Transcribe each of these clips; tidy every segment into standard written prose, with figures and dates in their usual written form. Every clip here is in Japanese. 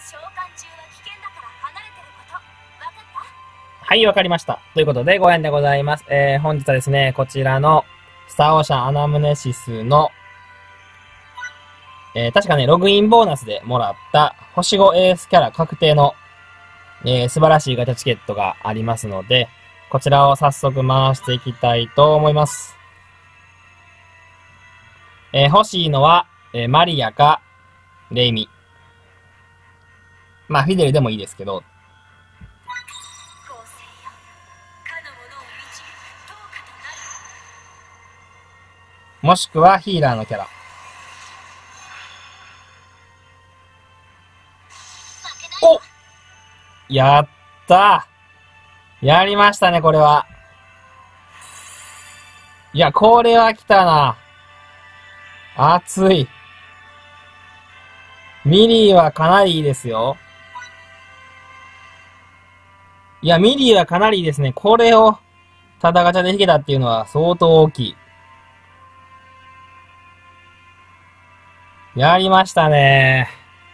召喚中は危険だから離れてること、わかった？ はい、わかりました。ということで、ご縁でございます。本日はですね、こちらの、スターオーシャンアナムネシスの、確かね、ログインボーナスでもらった、星5エースキャラ確定の、素晴らしいガチャチケットがありますので、こちらを早速回していきたいと思います。欲しいのは、マリアか、レイミ。まあ、フィデルでもいいですけど、もしくはヒーラーのキャラ。お！やったー！やりましたね、これは。いや、これは来たな。熱い。ミリーはかなりいいですよ。いや、ミリーはかなりいいですね。これを、ただガチャで引けたっていうのは相当大きい。やりましたね。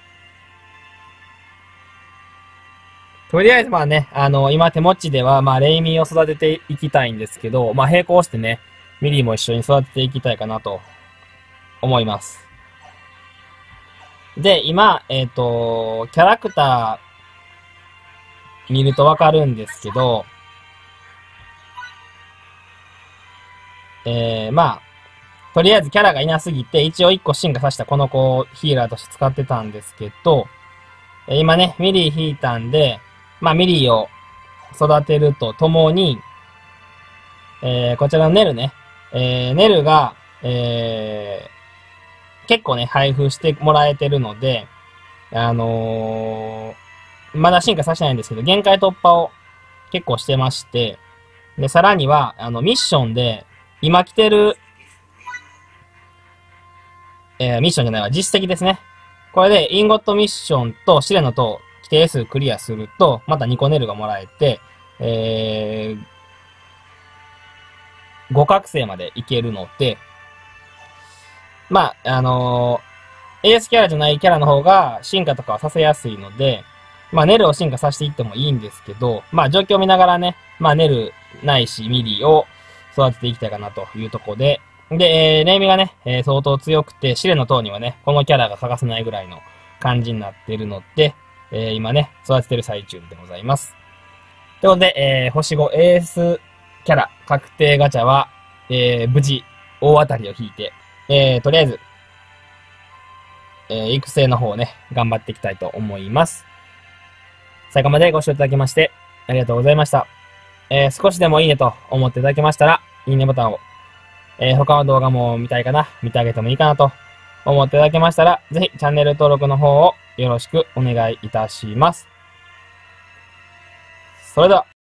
とりあえずまあね、今手持ちでは、まあ、レイミーを育てていきたいんですけど、まあ、並行してね、ミリーも一緒に育てていきたいかなと、思います。で、今、キャラクター、見るとわかるんですけど、まあ、とりあえずキャラがいなすぎて、一応一個進化させたこの子をヒーラーとして使ってたんですけど、今ね、ミリー引いたんで、まあミリーを育てるとともに、こちらのネルね、ネルが、結構ね、配布してもらえてるので、まだ進化させてないんですけど、限界突破を結構してまして、で、さらには、ミッションで、今来てる、ミッションじゃないわ、実績ですね。これで、インゴットミッションと試練の塔、規定数クリアすると、また2個ネルがもらえて、5覚醒までいけるので、まあ、エースキャラじゃないキャラの方が進化とかはさせやすいので、まあ、ネルを進化させていってもいいんですけど、まあ、状況を見ながらね、まあ、ネルないしミリーを育てていきたいかなというところで、で、レイミがね、相当強くて、試練の塔にはね、このキャラが欠かせないぐらいの感じになっているので、今ね、育ててる最中でございます。ということで、星5エースキャラ確定ガチャは、無事、大当たりを引いて、とりあえず、育成の方をね、頑張っていきたいと思います。最後までご視聴いただきまして、ありがとうございました。少しでもいいねと思っていただけましたら、いいねボタンを。他の動画も見たいかな、見てあげてもいいかなと思っていただけましたら、ぜひチャンネル登録の方をよろしくお願いいたします。それでは。